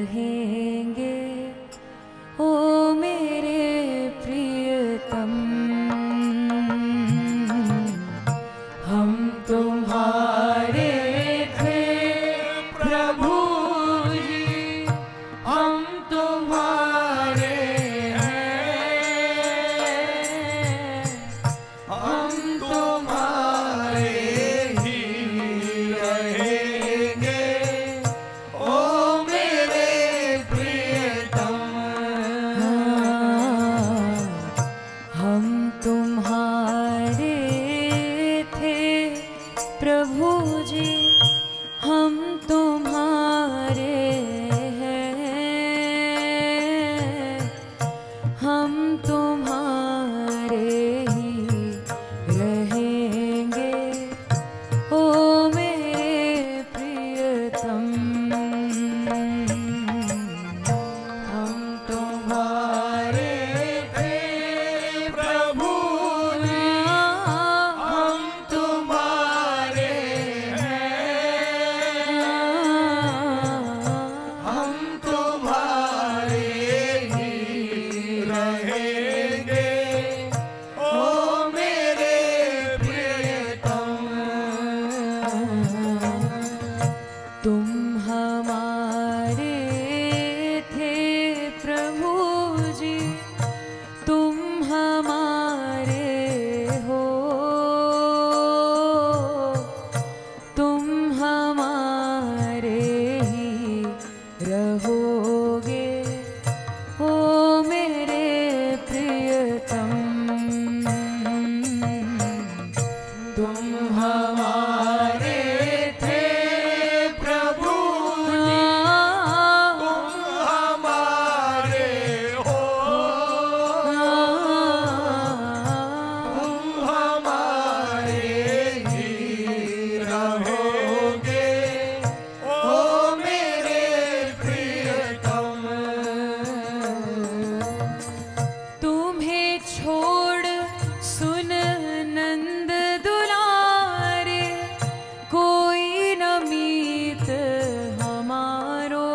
रहेंगे ओ मेरे प्रियतम। हम तुम्हारे थे प्रभु जी, हम तुम्हारे हैं, हम तुम्हारे ही रहेंगे ओ मेरे प्रियतम। हम तुम्हारे थे प्रभु जी, हम तुम्हारे हैं, हम तुम्हारे ही रहेंगे ओ मेरे प्रियतम। हम तुम्हारे थे प्रभु जी, हम तुम्हारे हैं, हम तुम्हारे ही रहेंगे ओ मेरे प्रियतम। तुम हमारे थे प्रभु जी, तुम हमारे हो, तुम हमारे ही रहोगे ओ मेरे प्रियतम। तुम हमारे थे प्रभु जी, तुम हमारे हो, तुम हमारे ही रहोगे ओ मेरे प्रियतम। तुम्हें छोड़ सुन नंद दुलारे, कोई न मीत हमारो।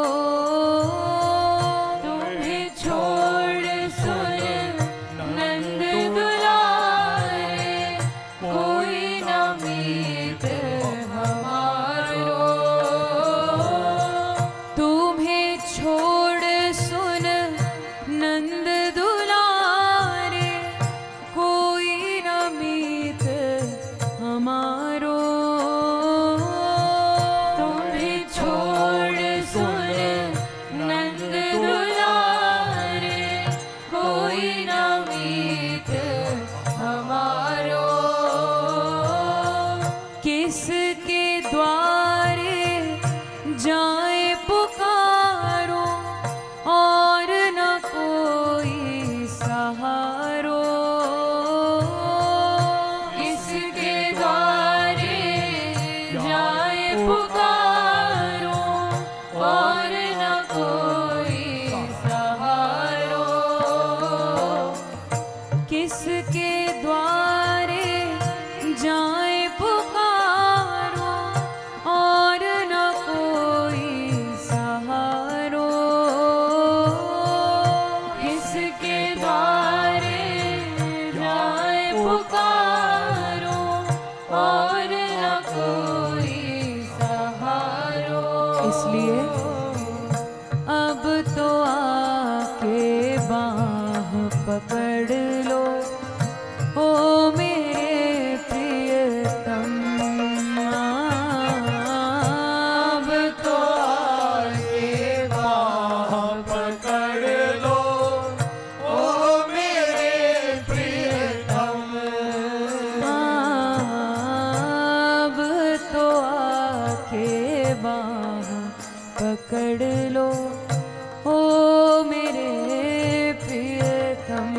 तुम्हें छोड़ सुन नंद दुलारे, कोई न मीत हमारो। तुम्हें छोड़ सुन नंद दुलारे, कोई न मीत हमारो। तुम्हें छोड़ सुन नंद दुलारे, कोई न मीत हमारो। किसके द्वारे जाए पुकारो, और न कोई सहारो। किसके द्वारे जाए पुकारो, और न कोई सहारो। किसके द्वारे जाए पुकारो, और न कोई सहारो। किसके द्वारे जाए पुकारो, और न कोई सहारो। इसलिए अब तो आके बाह पकड़ लो ओ मेरे प्रियतम। अब तो आके बाह पकड़ लो ओ मेरे प्रियतम। अब तो आके बाह पकड़ लो ओ मेरे प्रियतम।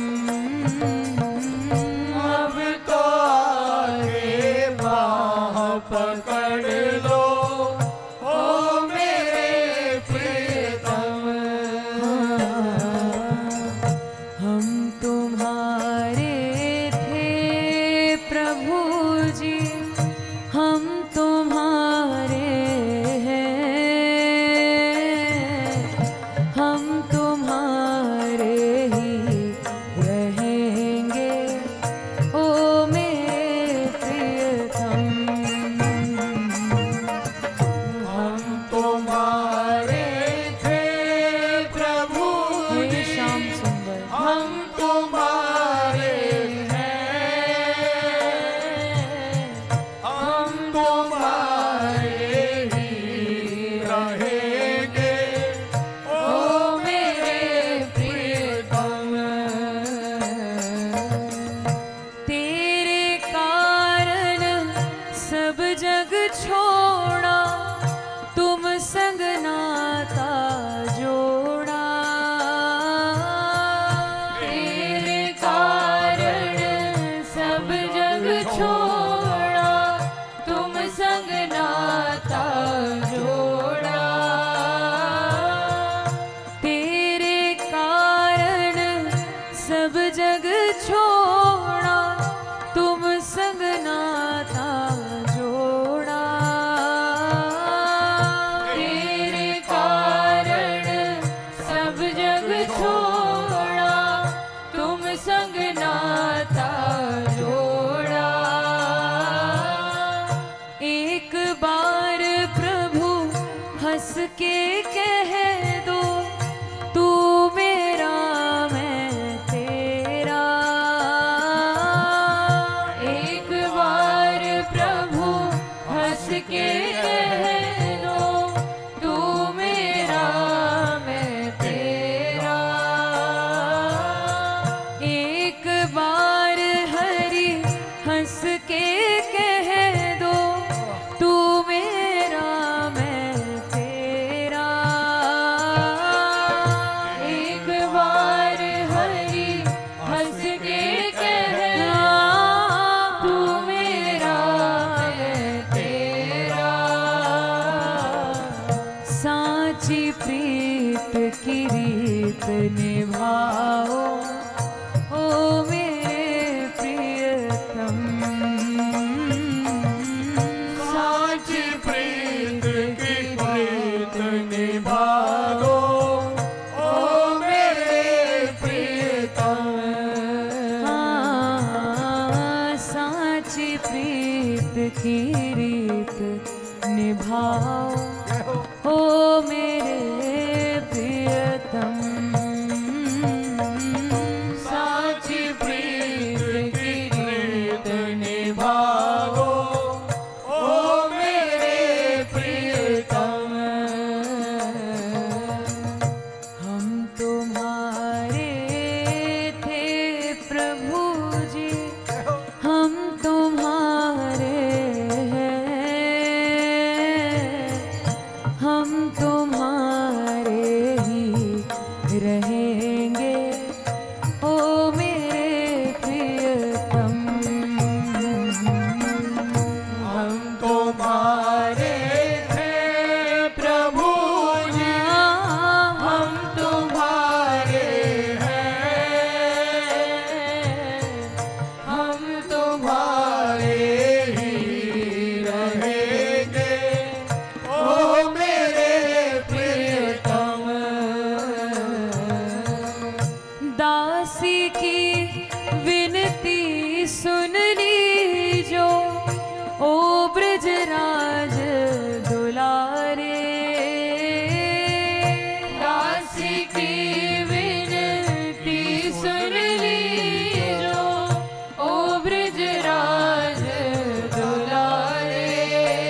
अब तो आके बाह पकड़ लो ओ मेरे प्रियतम। हम तुम्हारे थे प्रभु जी, हम तुम्हारे हैं, हंस के कह दो तू मेरा मैं तेरा। एक बार प्रभु हंस के कह दो तू मेरा मैं तेरा। एक बार हरि हंस के कह दो तू मेरा मैं तेरा। एक बार हरि हंस के कह दो तू मेरा मैं तेरा। साची प्रीत की रीत निभाओ ओ मेरे प्रियतम। साची प्रीत की प्रीत निभाओ ओ मेरे प्रियतम। साची प्रीत की रीत निभाओ ओ मेरे प्रियतम। साची प्रीत की रीत निभाओ ओ मेरे प्रियतम। हम तुम्हारे थे प्रभु जी, हम तुम्हारे हैं, हम तुम्हारे ही रहेंगे ओ मेरे प्रियतम। हम तुम्हारे थे प्रभु जी, हम तुम्हारे हैं, हम तुम्हारे ही रहेंगे ओ मेरे प्रियतम। दासी की विनती सुन लीजो ओ ब्रजराज दुलारे। दासी की विनती सुन लीजो ओ ब्रजराज दुलारे।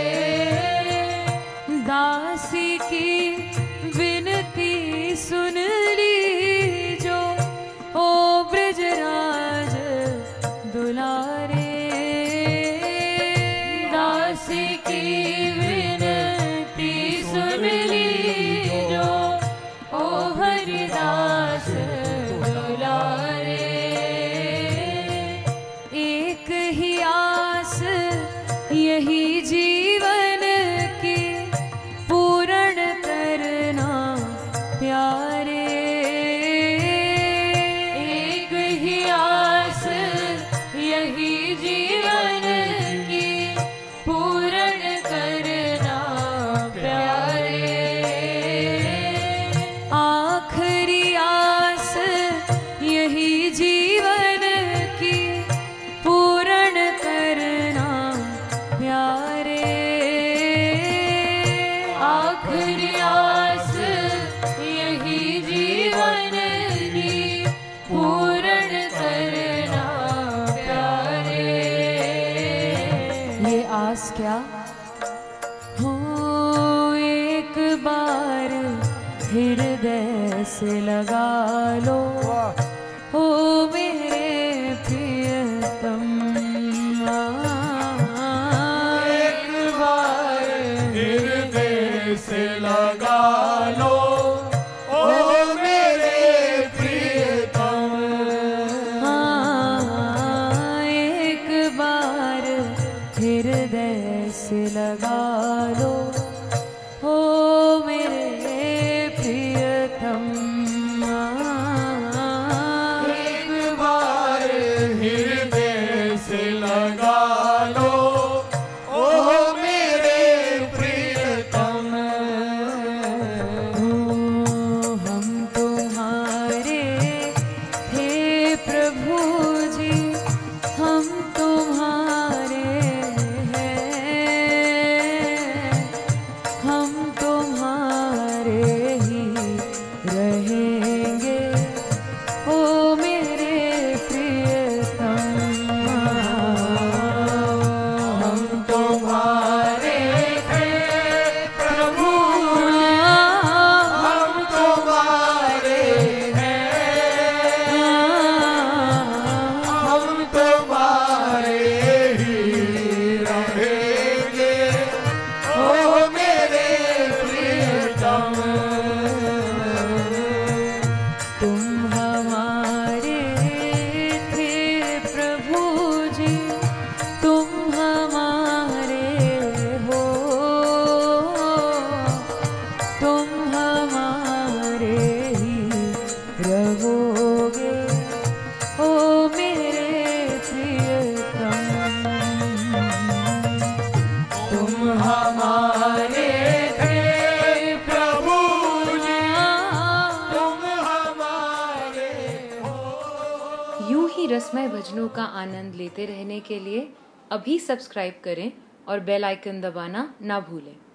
दासी की विनती सुन लीजो ओ ब्रजराज दुलारे। दासी की विनती सुन लीजो ओ हरिदास दुलारे। एक ही आस यही जीवन की पूर्ण करना प्यारे। एक ही आस यही जीवन की पूर्ण करना प्यारे। आखिरी आस यही जीवन की पूर्ण करना प्यारे। आखिरी आस यही जीवन की पूर्ण करना प्यारे। ये आस क्या हो एक बार हृदय से लगा लो ओ मेरे प्रियतम। एक बार हृदय से लगा लो ओ मेरे प्रियतम। एक बार हृदय से लगा लो ओ मेरे प्रियतम। एक बार हृदय से लगा लो ओ मेरे प्रियतम। रसमय भजनों का आनंद लेते रहने के लिए अभी सब्सक्राइब करें और बेल आइकन दबाना ना भूलें।